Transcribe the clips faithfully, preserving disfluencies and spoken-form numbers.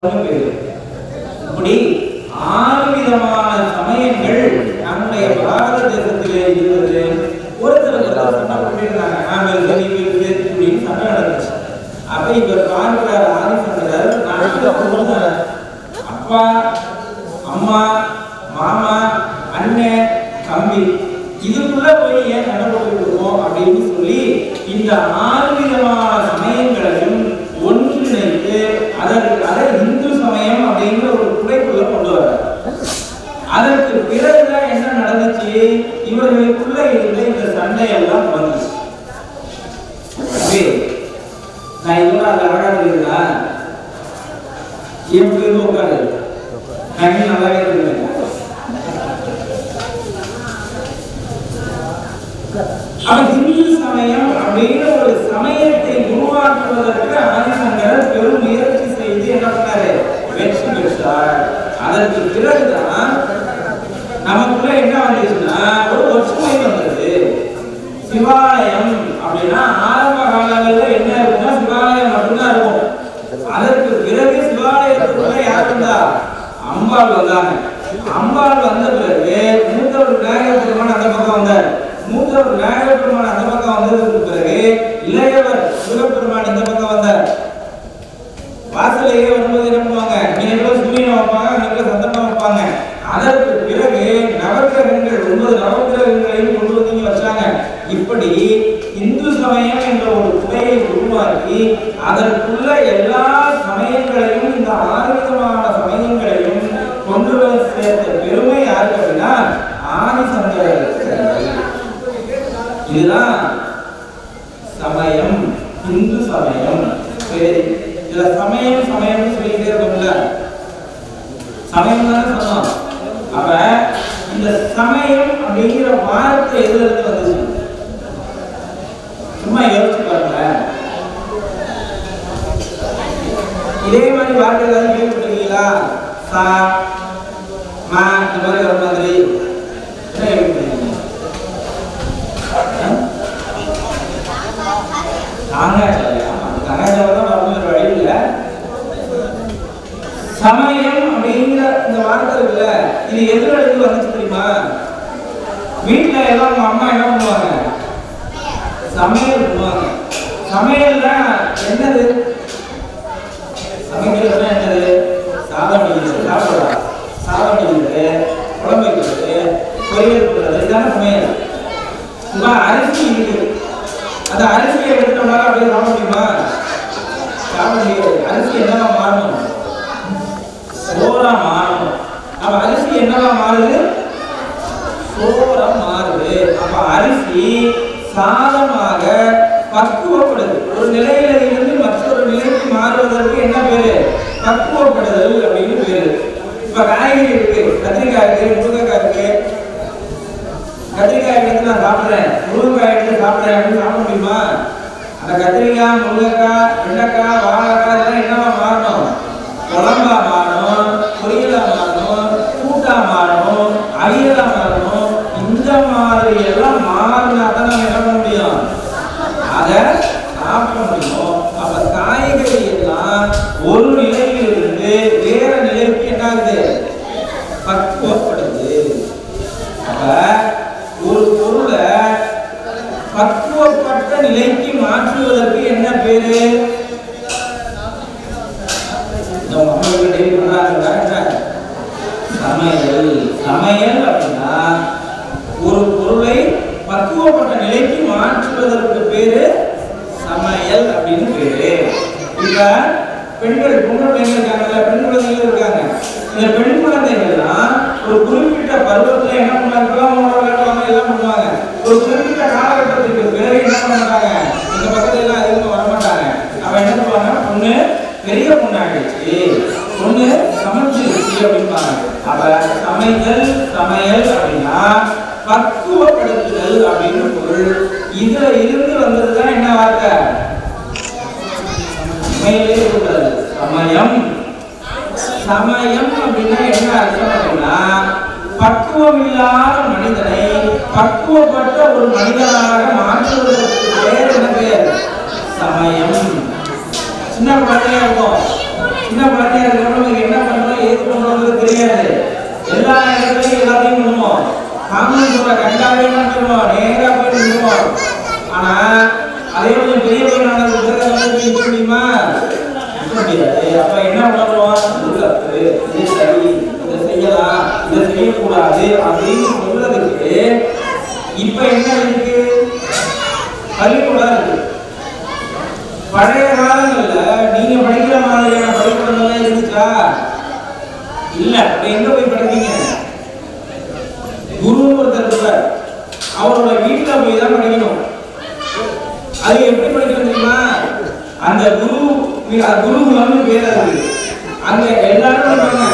இப்படி ஆறு விதமான சமயங்கள் நம்முடைய பாரத தேசத்திலே இருக்கிறது. ஒருத்தர் சொன்னாங்க நாங்கள் அப்படின்னு சண்டை நடந்துச்சு. அப்ப இவர் பார்க்கிறார் ஆதிசங்கரர், அப்பா அம்மா மாமா அண்ணன் தம்பி இதுக்குள்ள போய் ஏன் சண்டை போட்டுட்டு இருக்கோம் அப்படின்னு சொல்லி இந்த ஆறு விதமான சமயங்களையும் ஒன்றிணைத்து அதற்கு அதை இந்து சமயம் அப்படிங்கிற ஒரு துறைக்குள்ள கொண்டு வர. அதற்கு பிறகுதான் என்ன நடந்துச்சு, இவர்களுக்குள்ள இருந்த இந்த சண்டையெல்லாம் வந்துச்சு. நான் இதோட அது அழகா தெரியுதா, எப்படி உட்காரு நான் நல்லாவே இருக்கேன். அவன் இந்து சமயம் அப்படிங்கிற ஒரு சமயத்தை உருவாக்குவதற்கு ஆதிசங்கரர் பெரும் முயற்சி செய்து என்ன பண்ணாரு, வெற்றி பெற்றார். அதற்கு பிறகுதான் நமக்குள்ள என்ன வந்துச்சுன்னா ஒரு ஒற்றுமை வந்தது. சிவாலயம் அப்படின்னா ஆரம்ப காலங்களில் என்ன இருக்குன்னா சிவாலயம் மட்டும்தான் இருக்கும். அதற்கு பிறகு சிவாலயத்துக்குள்ள யார் வந்தா, அம்பாள் வந்தாங்க. அம்பாள் வந்த பிறகு மூத்தவர் விநாயகர் பெருமான் அந்த பக்கம் வந்தார். மூத்தவர் விநாயகர் பெருமான் அந்த பக்கம் வந்ததுக்கு பிறகு இளையவர் சிவபெருமான் இந்த பக்கம் வந்தார். வாசலையே வரும்போது என்ன பண்ணுவாங்க, நீங்க சூரியனை வைப்பாங்க, அங்கே சந்தனம் வைப்பாங்க. அதற்கு பிறகு நவகிரகங்கள் ஒன்பது நவகிரகங்களையும் கொண்டு வந்து வச்சாங்க. இப்படி இந்து சமயம் என்ற ஒரு துறையை உருவாக்கி அதற்குள்ள எல்லா சமயங்களையும் இந்த ஆறு விதமான சமயங்களையும் கொண்டு வந்து சேர்த்த பெருமை யாருக்கு அப்படின்னா ஆதிசங்கரர். இதுதான் சமயம், இந்து சமயம். சரி, இதுல சமயம் சமயம் சொல்லிட்டே இருக்கோம்ல, சமயம் தானே சொன்னோம். அப்ப இந்த சமயம் அப்படிங்கிற வார்த்தை எதுல இருந்து வந்துச்சு, சும்மா யோசிச்சு பாருங்க. இதே மாதிரி வார்த்தை ஏதாவது கேள்விப்பட்டிருக்கீங்களா? சா மா இந்த மாதிரி ஒரு மாதிரி சமயம் அப்படிங்கிற இந்த வார்த்தை இருக்குல்ல, இது எதுல இருந்து வந்துச்சு தெரியுமா? வீட்டுல எல்லாம் உங்க அம்மா என்ன பண்ணுவாங்க, சமையல் பண்ணுவாங்க. சமையல்ல என்னது, சமைக்கிறதுனா என்னது, சாதம் அடிக்கிறது, சாப்பிடுறா சாதம் அடிக்கிறது, குழம்பு வைக்கிறது, பொரியல் பண்ணுறது, இதுதானே சமையல். இப்போ அரிசி இருக்குது, அந்த அரிசியை எடுத்துட்டோம்னால அப்படியே சாப்பிட முடியுமா? சாப்பிட முடியாது. அரிசி என்னவா மாறணும், சோறா மாறணும். அப்ப அரிசி என்னவா மாறுது, சோறா மாறுது. அப்ப அரிசி சாதமாக பக்குவப்படுது. ஒரு நிலையில இருந்து மற்றொரு நிலைக்கு மாறுவதற்கு என்ன பேரு, பக்குவப்படுதல் அப்படின்னு பேரு. இப்ப காய்கறி இருக்கு, கத்திரிக்காய் இருக்கு, முருங்கைக்காய் இருக்கு. கத்திரிக்காய் எடுத்து நான் சாப்பிட்றேன், முருங்கைக்காய் எடுத்து சாப்பிட்றேன் அப்படின்னு சாப்பிட முடியுமா? அந்த கத்திரிக்காய், முருங்கைக்காய், வெண்டைக்காய், வாழைக்காய் இதெல்லாம் என்னவா மாறணும், குழம்பா மாறணும், பொரியலா மாறணும், கூட்டா மாறணும், அவியலா மாறணும். இந்த மாதிரி எல்லாம் மாறினா தான் நம்ம என்ன பண்ண முடியும், அதை சாப்பிட முடியும். அப்ப காய்கறி எல்லாம் ஒரு நிலையில் இருந்து வேற நிலைக்கு என்ன ஆகுது, பக்குவப்படுது. அப்ப ஒரு பொருளை பக்குவப்பட்ட நிலைக்கு மாற்றுவதற்கு என்ன பேரு, சமையல். சமையல் அப்படின்னா ஒரு பொருளை பக்குவப்பட்ட நிலைக்கு மாற்றுவதற்கு பேரு சமையல் அப்படின்னு பேரு. இப்ப பெண்கள் பொண்ணு பெண்கள் இருக்காங்கல்ல, பெண் குழந்தைகள் இருக்காங்க. இந்த பெண் குழந்தைகள்லாம் ஒரு குறிப்பிட்ட பருவத்துல என்ன பண்ணுவாங்க, எல்லாம் பண்ணுவாங்க. ஒரு குறிப்பிட்ட காலகட்டத்துக்கு பிறகு என்ன பண்ண மாட்டாங்க, இந்த பக்கத்துல எல்லாம் அதிகமாக வரமாட்டாங்க. அவ என்ன பண்ணுவாங்க, பொண்ணு பெரிய பொண்ணு ஆகிடுச்சு, பொண்ணு சமைச்சிருச்சு அப்படின்பாங்க. அப்ப சமையல் சமையல் அப்படின்னா பக்குவப்படுத்துதல் அப்படின்னு பொருள். இதுல இருந்து வந்ததுதான் என்ன வார்த்தை, சமையலே கூடாது, சமயம். சமயம் அப்படின்னா என்ன அர்த்தம் அப்படின்னா பக்குவம் இல்லாத மனிதனை பக்குவப்பட்ட ஒரு மனிதனாக மாற்றுவதற்கு பேர் என்ன பேர், சமயம். சின்ன குழந்தையா இருக்கும், சின்ன குழந்தையா இருக்கிற கிடையாது. எல்லா இடத்துலையும் எல்லாத்தையும் பண்ணுவோம். காமன் சொல்ற கண்டாவே பண்ணுவோம், நேரா போய் நின்றுவோம். ஆனா அதே கொஞ்சம் பெரிய பெரிய புத்தகம் முடியுமா? முடியாது. அப்ப என்ன உணர்வோம்? இது சரி, இதை செய்யலாம், இதை செய்யக்கூடாது அப்படின்னு சொல்றதுக்கு இப்ப என்ன இருக்கு? பள்ளிக்கூடம் இருக்கு. பழைய காலங்கள்ல நீங்க படிக்கிற மாதிரியான பள்ளிக்கூடங்கள் இருந்துச்சா? இல்ல. அப்ப எங்க போய் படிப்பீங்க? குரு ஒருத்தர் அவரோட வீட்டுல போய் தான் படிக்கணும். அது எப்படி படிக்கணும் தெரியுமா? அந்த குரு குருகுலம்னு பேர் அது. அங்க எல்லாரும் படிப்பாங்க.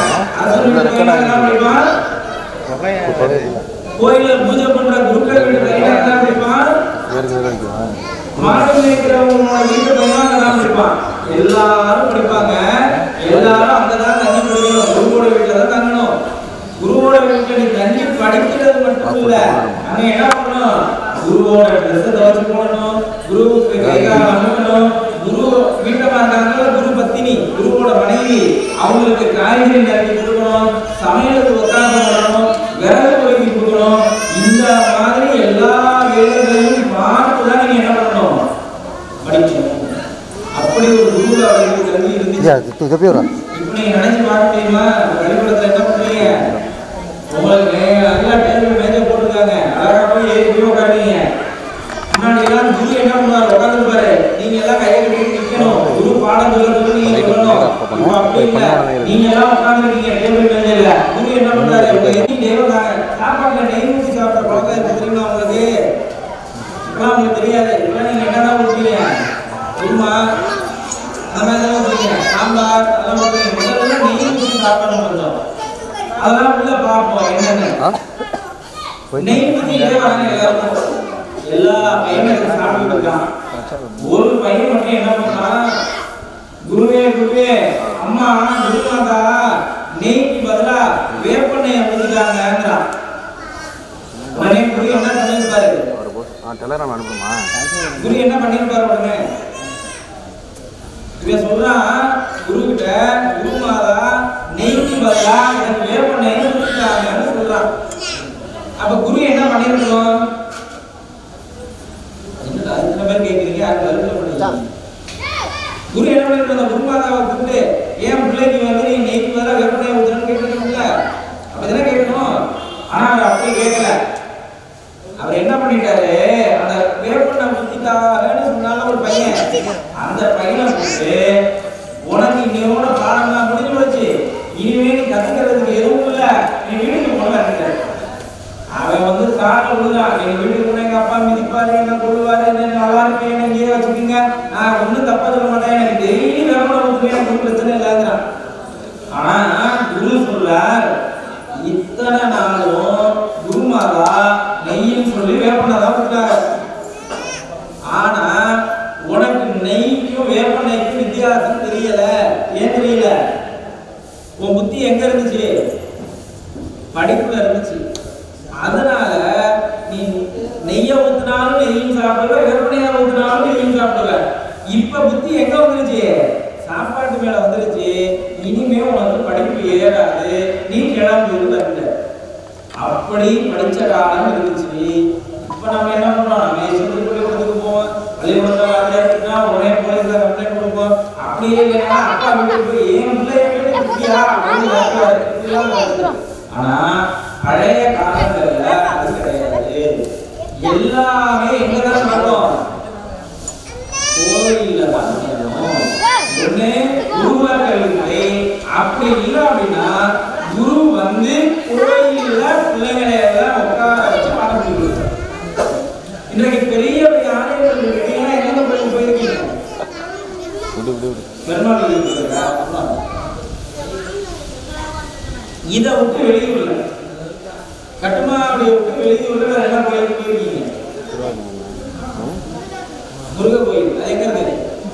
கோயில பூஜை பண்ற குருக்கள் வீட்டுல எல்லாம் படிப்பான். மாடு மேய்க்கிறவங்களோட வீட்டு பையன் அங்கதான் படிப்பான். எல்லாரும் படிப்பாங்க. எல்லாரும் அங்கதான் தண்ணி படிக்கணும். குருவோட வீட்டுல தான் தங்கணும். குருவோட வீட்டுல நீ தண்ணி படிக்கிறது மட்டும் இல்ல, அங்க என்ன பண்ணணும்? குருவோட ட்ரெஸ் துவைச்சு போடணும், குருவுக்கு கைகால அமுக்கணும். குரு வீட்டமா இருக்காங்க, குரு பத்தினி குருவோட மனைவி, அவங்களுக்கு காய்கறி நறுக்கி கொடுக்கணும், சமையலுக்கு உட்கார்ந்து பண்ணணும், விறகு பொறுக்கி கொடுக்கணும். இந்த மாதிரி எல்லா வேலைகளையும் பார்த்துதான் நீங்க என்ன பண்ணணும்? படிக்கணும். அப்படி ஒரு குருல அவர்களுக்கு கல்வி இருந்துச்சு. இப்ப நீங்க நினைச்சு பார்க்க முடியுமா? பள்ளிக்கூடத்துல என்ன பண்றீங்க? உங்களுக்கு எல்லா டேபிள் மேஜை போட்டுருக்காங்க, அழகா போய் ஏறி போய் உட்காருங்க. முன்னாடி எல்லாம் குரு என்ன பண்ணுவாரு? உட்காந்துருப்பாரு, நீங்க எல்லாம் கையை கட்டி நிக்கணும். குரு பாடம் சொல்றது நீங்க சொல்லணும். இப்ப அப்படி இல்ல, நீங்க எல்லாம் உட்காந்துருக்கீங்க டேபிள் மேஜையில. குரு என்ன பண்றாரு? சாப்பாட்டுல நெய் ஊற்றி சாப்பிட்ற பழக்கம் இருக்கு தெரியுமா உங்களுக்கு? இப்பெல்லாம் உங்களுக்கு தெரியாது. இப்ப நீங்க என்னதான் ஊற்றுவீங்க? குருமா அந்த மாதிரி தான் ஊற்றுவீங்க, சாம்பார் அதெல்லாம் ஊற்றுவீங்க. முதல்ல நெய் ஊற்றி சாப்பிடணும். கொஞ்சம் அதெல்லாம் உள்ள பார்ப்போம் என்னன்னு. நெய் ஊற்றிட்டே வராங்க எல்லாரும். எல்லா பையனும் சாப்பிட்டு இருக்கான். ஒரு பையன் மட்டும் என்ன பண்றான்? குருவே குருவே, அம்மா குருமாதா நெய்க்கு பதிலா வேப்பெண்ணெய் ஊத்திட்டாங்கன்றான். உடனே குரு என்ன பண்ணிருப்பாரு? குரு என்ன பண்ணிருப்பாரு? உடனே இவன் சொல்றான் குரு கிட்ட, குருமாதா நெய்க்கு பதிலா எனக்கு வேப்பெண்ணெய் ஊத்திட்டாங்கன்னு சொல்றான். அப்ப குரு என்ன பண்ணிருக்கணும்? அத்தனை பேர் கேட்குறீங்க, அது கருத்துல பண்ணுங்க. குரு என்ன பண்ணிருக்கணும்? அந்த குருமாதாவை கூப்பிட்டு, ஏன் பிள்ளைக்கு வந்து நீ நெய்க்கு பதிலா வேப்பெண்ணெய் ஊத்துறன்னு கேட்டுருக்கணும்ல, அப்படிதானே கேட்கணும். ஆனா அவர் அப்படி கேட்கல. அவர் என்ன பண்ணிட்டாரு? அந்த வேப்பெண்ணெய் ஊத்திட்டாருன்னு சொன்னாலும் ஒரு பையன், அந்த பையனை கூப்பிட்டு, உனக்கு இன்னையோட பாடம்லாம் முடிஞ்சு போச்சு, இனிமே நீ கத்துக்கிறதுக்கு எதுவும் இல்லை, நீ வீட்டுக்கு போன இருக்க. அவன் வந்து காட்டில் விழுதான், எங்க வீட்டுக்கு போன எங்க அப்பா மிதிப்பாரு, என்ன கொள்ளுவாரு, என்ன நல்லா இருக்கு, என்ன இங்கேயே வச்சுக்கோங்க, நான் ஒன்றும் தப்பா சொல்ல மாட்டேன், எனக்கு டெய்லி வேப்பெண்ணெய் ஊற்றுவேன், எனக்கு ஒன்றும் பிரச்சனை இல்லைங்கிறான். ஆனா குரு சொல்றார், இத்தனை நாளும் குருமாதா நெய்ன்னு சொல்லி வேப்பெண்ணெய் தான் ஊத்துறாங்க. ஆனா உனக்கு நெய்க்கும் வேப்பெண்ணெய்க்கும் வித்தியாசம் தெரியல. ஏன் தெரியல? உன் புத்தி எங்க இருந்துச்சு? படிப்புல இருந்துச்சு. அதனால நீ நெய்ய ஊத்தினாலும் நெய்யும் சாப்பிடுவ, வேப்பெண்ணெய்யா ஊத்தினாலும் நெய்யும் சாப்பிடுவ. இப்ப புத்தி எங்க வந்துருச்சு? சாப்பாட்டு மேல வந்துருச்சு. இனிமே உனக்கு படிப்பு ஏறாது, நீ கிளம்பி தரல. அப்படி படிச்ச காலம் இருந்துச்சு. இப்ப நம்ம என்ன பண்றோம்? நம்ம பள்ளிக்கூடத்துக்கு போவோம், பள்ளிக்கூடத்துல வாத்தியார்னா உடனே போலீஸ்ல கம்ப்ளைண்ட் கொடுப்போம். அப்படியே இல்லைன்னா அப்பா வீட்டுக்கு போய் ஏன் பிள்ளைய கேட்டுக்கிட்டியா அப்படின்னு. ஆனா பழைய காலங்கள்ல அது கிடையாது. எல்லாமே எங்கதான் நடக்கும்? கோயில்ல தான் நடக்கும். ஒண்ணு குருகுல கல்வி. அப்படி இல்லை அப்படின்னா குரு வந்து கோயில்ல பிள்ளைகளை எல்லாம் உட்கார வச்சு பாடம் சொல்லி கொடுத்தார். இன்றைக்கு பெரிய பெரிய ஆலயங்கள் இருக்கீங்கன்னா எங்க கோயிலுக்கு போயிருக்கீங்க? பெருமாள் இதை விட்டு வெளியூர்ல கட்டுமாடி விட்டு வெளியூர்ல வேற என்ன கோயிலுக்கு போயிருக்கீங்க? முருக கோயில். அது எங்க இருக்கு?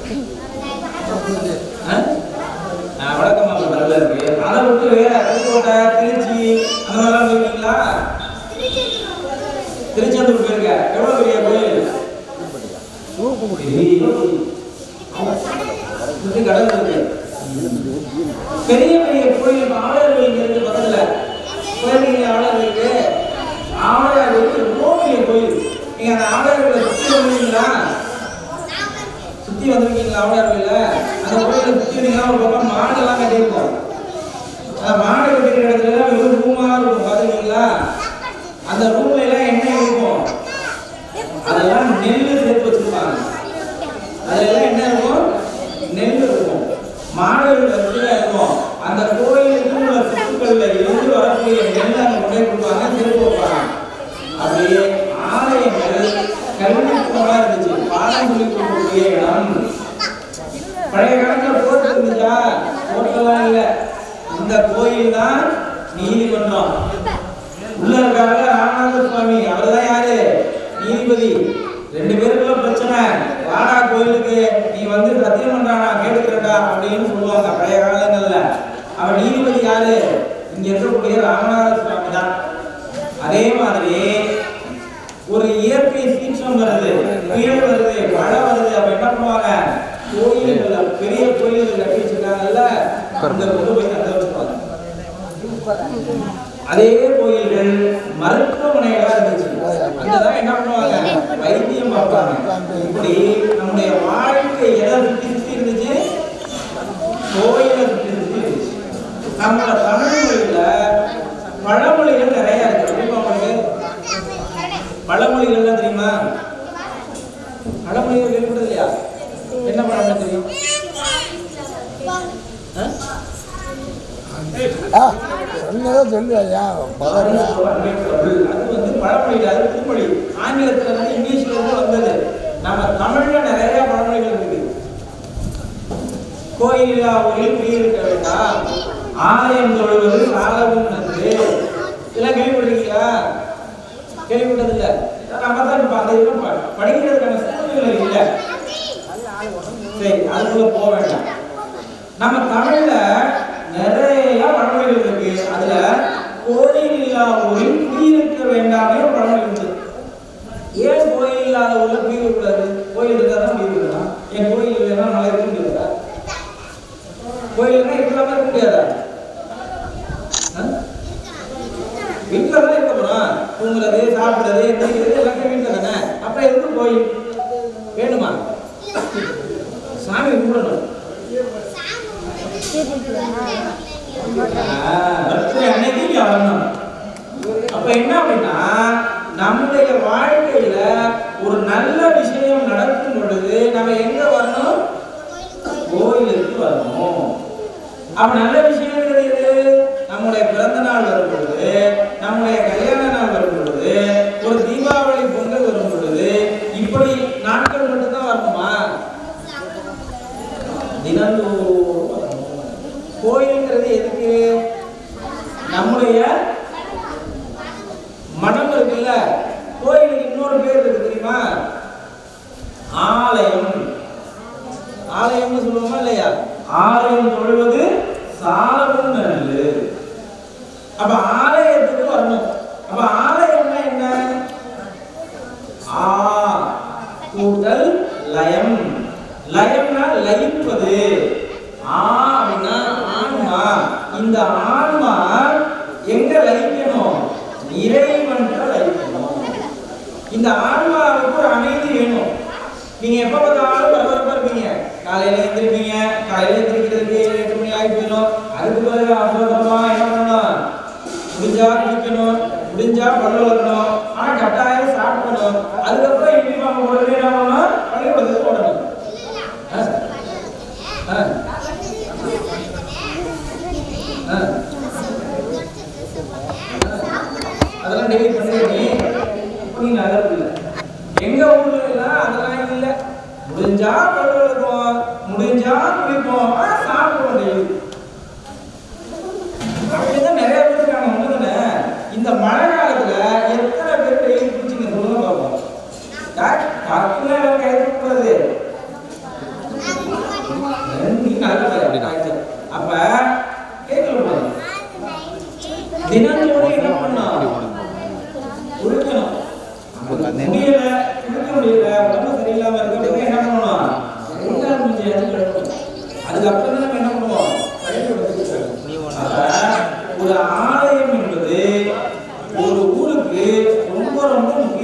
வடக்கமா வரல இருக்கு. அதை விட்டு வேற புதுக்கோட்டை, திருச்சி அந்த மாதிரிலாம் போயிருக்கீங்களா? திருச்செந்தூர் போயிருக்க. எவ்வளவு பெரிய கோயில்? கடல் இருக்கு. பெரிய பெரிய கோயில் ஆலயங்கள் இருக்கு பக்கத்துல கோயில் ஆலயங்களுக்கு ஆலயங்களுக்கு ரொம்ப பெரிய கோயில். நீங்க அந்த ஆலயங்களை சுத்தி வந்துருக்கீங்களா? சுத்தி வந்திருக்கீங்களா? ஆலயங்கள்ல அந்த கோயிலை சுத்தி வந்தீங்கன்னா ஒரு பக்கம் மாடெல்லாம் கட்டியிருக்கோம். அந்த மாடு கட்டிருக்கிற இடத்துல வெறும் ரூமா இருக்கும் பாத்துருக்கீங்களா? அந்த ரூம்ல எல்லாம் என்ன இருக்கும்? அதெல்லாம் நெல் சேர்த்து வச்சிருப்பாங்க. அதெல்லாம் என்ன இருக்கும்? நெல் இருக்கும். மாடுகள் வச்சுதான் இருக்கும். அந்த கோயிலுக்கு உள்ள சொத்துக்கள்ல இருந்து வரக்கூடிய நெல் அங்க கொண்டே கொடுப்பாங்க, சேர்த்து வைப்பாங்க. அப்படியே ஆலயங்கள் கல்விக்குமா இருந்துச்சு, பாடம் சொல்லி கொடுக்கக்கூடிய இடம். பழைய காலத்துல கோர்ட் இருந்துச்சா? கோர்ட்டெல்லாம் இல்ல. இந்த கோயில் தான் நீதிமன்றம். உள்ள இருக்காங்க ராமநாத சுவாமி, அவர் தான் யாரு? நீதிபதி. ரெண்டு பேருக்குள்ள பிரச்சனை, வாடா கோயிலுக்கு, நீ வந்து சத்தியம் பண்றானா கேட்டுக்கிறடா அப்படின்னு சொல்லுவாங்க பழைய காலங்கள்ல. அவர் நீதிபதி யாரு? இங்க இருக்கக்கூடிய ராமநாத சுவாமி தான். அதே மாதிரி ஒரு இயற்கை சீற்றம் வருது, புயல் வருது, மழை வருது, அப்ப என்ன பண்ணுவாங்க? கோயில்கள் பெரிய கோயில்கள் கட்டி வச்சிருக்காங்கல்ல, அந்த போய் தங்க வச்சுப்பாங்க. அதே கோயில்கள் மருத்துவமனைகளா இருந்துச்சு, அங்கதான் என்ன பண்ணுவாங்க? வைத்தியம் பார்ப்பாங்க. இப்படி நம்முடைய வாழ்க்கை எதை சுத்தி சுத்தி இருந்துச்சு? கோயிலை சுத்தி சுத்தி இருந்துச்சு. நம்மளோட தமிழ் மொழியில பழமொழிகள் நிறைய இருக்கு. பழமொழிகள் தெரியுமா? பழமொழிகள் கேள்விப்பட்டது இல்லையா? என்ன பழமொழி தெரியும்? ஆங்கிலத்துல இருந்து இங்கிலீஷ்ல இருந்து வந்தது. நம்ம தமிழ்ல நிறைய பழமொழிகள் இருக்கு. கோயிலா ஊரில் குடியிருக்க வேண்டாம், ஆலயம் தொழுவது சாலவும் நன்று. இதெல்லாம் கேள்விப்பட்டிருக்கீங்களா? கேள்விப்பட்டது இல்ல. நம்ம தான் படிக்கிறதுக்கான சூழ்நிலை இல்லை. சரி, அதுக்குள்ள போக வேண்டாம். நம்ம தமிழ்ல நிறைய பழமொழிகள் இருக்கு. அதுல கோயில் இல்லாத ஊரில் குடியிருக்க வேண்டாமே பழமொழி இருக்கு. ஏன் கோயில் இல்லாத ஊர்ல குடியிருக்க கூடாது? கோயில் இருந்தாதான் குடியிருக்கலாம். என் கோயில் இல்லைன்னா மழை இருக்க முடியாதா? கோயில்னா இருக்கலாமா இருக்க முடியாதா? வீட்டுல தான் இருக்க போறோம். தூங்குறது, சாப்பிடுறது, எந்திரிக்கிறது எல்லாமே வீட்டுல தானே. அப்புறம் எதுக்கு கோயில் வேணுமா? சாமி கும்பிடணும். அப்ப என்ன அப்படின்னா, நம்முடைய வாழ்க்கையில ஒரு நல்ல விஷயம் நடக்கும் பொழுது நம்ம எங்க வரணும்? கோயிலுக்கு வரணும். அப்ப நல்ல விஷயம் நம்முடைய பிறந்த நாள் வரும் பொழுது, நம்முடைய கல்யாண நாள் வரும் பொழுது, ஒரு தீபாவளி பொங்கல் வரும் பொழுது, இப்படி நாட்கள் மட்டும்தான் வரணுமா? தினந்தோறும் கோயில்ங்கிறது எதுக்கு? நம்முடைய மனம் இருக்குல்ல, கோயிலுக்கு இன்னொரு பேர் இருக்கு தெரியுமா? ஆலயம். ஆலயம்னு சொல்லுவோமா இல்லையா? ஆலயம் தொழுவது சாலவும் நன்று. அப்ப ஆலயத்துக்கு வரணும். அப்ப ஆலயம்னா என்ன? ஆ கூட்டல் லயம். லயம்னா லயிப்பது. ஆ அப்படின்னா ஆன்மா. இந்த ஆன்மா எங்க லயிக்கணும்? இறைவன்கிட்ட லயிக்கணும். இந்த ஆன்மாவுக்கு ஒரு அமைதி வேணும். நீங்க எப்ப பார்த்தாலும் பரபரப்பா இருப்பீங்க. காலையில எழுந்திருப்பீங்க, காலையில எழுந்திருக்கிறதுக்கு ஏழு எட்டு மணி ஆகி போயிடும். அதுக்கு பிறகு அவசரமா என்ன பண்ணணும்? முடிஞ்சா குளிக்கணும், முடிஞ்சா பல்லு வளர்க்கணும், ஆனா கட்டாயம் சாப்பிடணும். அதுக்கப்புறம் இப்படி நம்ம உடனே என்ன பண்ணணும்? பள்ளிக்கூடத்துக்கு போடணும். அதெல்லாம் டெய்லி பண்ணுறீங்க. நீ நகர்ல எங்க ஊர்ல எல்லாம் அதெல்லாம் இல்லை. முடிஞ்சா பல்லு வளர்ப்போம், முடிஞ்சா குளிப்போம், சாப்பிடுவோம் டெய்லி. அப்படிதான் நிறைய பேர் இருக்காங்க. ஒண்ணுதானே, இந்த மழை காலத்துல எத்தனை பேர் டெய்லி குளிச்சிங்க சொல்லுங்க பார்ப்போம். கற்பனை கைக்கூடாது. அப்ப கேட்கல, தினந்தோறும் என்ன பண்ணணும்? குளிக்கணும். முடியல, குளிக்க முடியல, உடம்பு சரியில்லாம இருக்க என்ன பண்ணணும்? அதுக்கப்புறம் தான் நம்ம என்ன பண்ணுவோம்?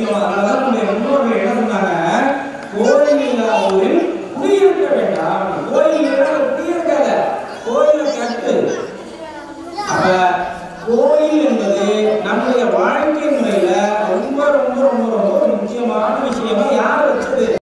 முக்கியம். அதனாலதான் நம்முடைய முன்னோர்கள் என்ன சொன்னாங்க, கோயில் இல்லா ஊரில் குடியிருக்க வேண்டாம். கோயில் குடியிருக்காத, கோயிலை கட்டு. அப்ப கோயில் என்பது நம்முடைய வாழ்க்கை முறையில ரொம்ப ரொம்ப ரொம்ப ரொம்ப முக்கியமான விஷயமா யார் வச்சது?